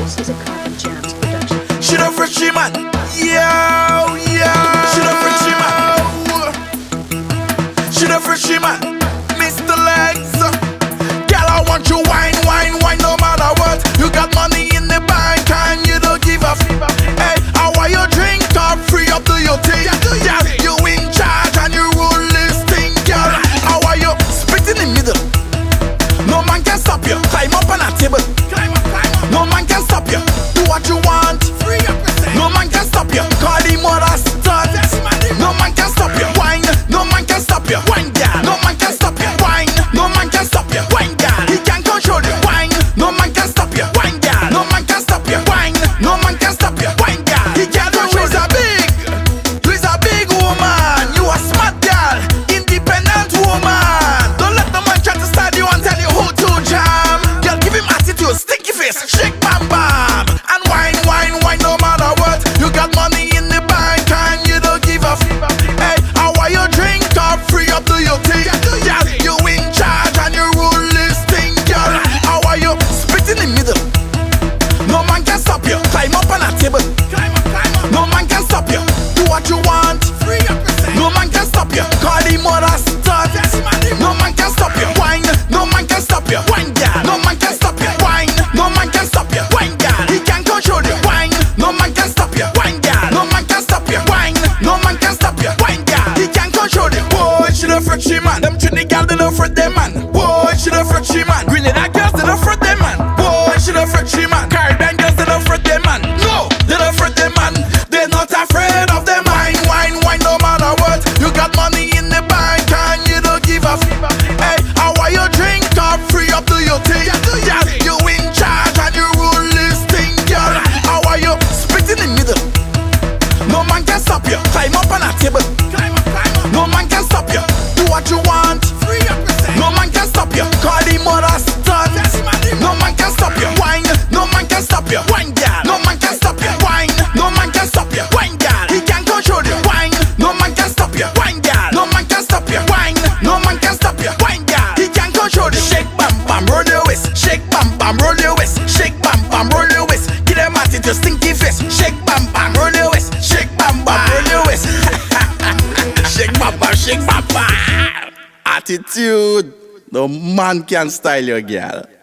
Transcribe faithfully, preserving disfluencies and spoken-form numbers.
This is a Coffee Jams production. She the Frenchie man, yo, yo. She the Frenchie man, she the Frenchie man, Mister Legz. Girl, I want you wine, wine, wine, no matter what. You got money in the bank and you don't give a f. Hey, I want you drink up, free up, do your thing. Yeah, you in charge and you rule this thing, girl. I want you spit in the middle. No man can stop you. Climb up on a table. Climb up, climb up. No man can stop you. Do what you want. Free up yourself. No man can stop you. Call the mother stud. No man can stop you. Wine. No man can stop you. Wine, girl. No man can stop you. Wine. No man can stop you. Wine, girl. He can control you. Wine. No man can stop you. Wine, girl. No man can stop you. Wine. No man can stop you. Wine, girl. He can control you. He's a big. He's a big woman. You a smart girl. Independent woman. Don't let the man try to start you and tell you who to jam. Girl, give him attitude. Sticky face. Shake bam bam. And wine, wine, wine. No matter what. You got money in the bank and you don't give a f. Hey, how are you drink up? Free up, do your thing. Yeah, you in charge and you rule this thing, girl. How are you spit in the middle? No man can stop you. Climb up on a table. Climb up, climb up. No man can stop you. Do what you want. Free up yourself. No man can stop you. Call the mother stud. No man can stop you. Wine. No man can stop you. Wine, girl. No man can stop you. Wine. No man can stop you. Wine, girl. He can control you. Wine. No man can stop you. Wine, girl. No man can stop you. Wine. No man can stop you. Wine, girl. He can control you. Boy, she the Frenchie man. Them Trinity girls they don't fret them man. Boy, she the Frenchie man. Grenada girls they don't fret them man. Boy, she the Frenchie man. Caribbean girls they don't fret them man. No, they don't fret them man. They're not afraid of them. Wine, wine, wine. No matter what. You got money in the bank and you don't give a f. Hey, how are you drink up? Free up, do your thing. Yeah, you in charge and you rule this thing, girl. How are you spit in the middle? No man can stop you. Climb up on a table. Climb up, climb up. No man can stop you. Do what you want. Free up yourself. No man can stop you. Call the mother stud. No man can stop you. Wine. No man can stop you. Wine, girl. No man can stop you. Wine. No man can stop you. Wine, girl. He can control you. Wine. No man can stop you. Wine, girl. No man can stop you. Wine. No man can stop you. Wine, girl. He can control you. Shake bam bam, roll your waist. Shake bam bam, roll your waist. Shake bam bam, roll your waist. Give them attitude, stinky face. Shake bam bam, roll your waist. Shake bam bam, roll your waist. Shake bam bam, shake bam bam. Attitude. No man can style your girl.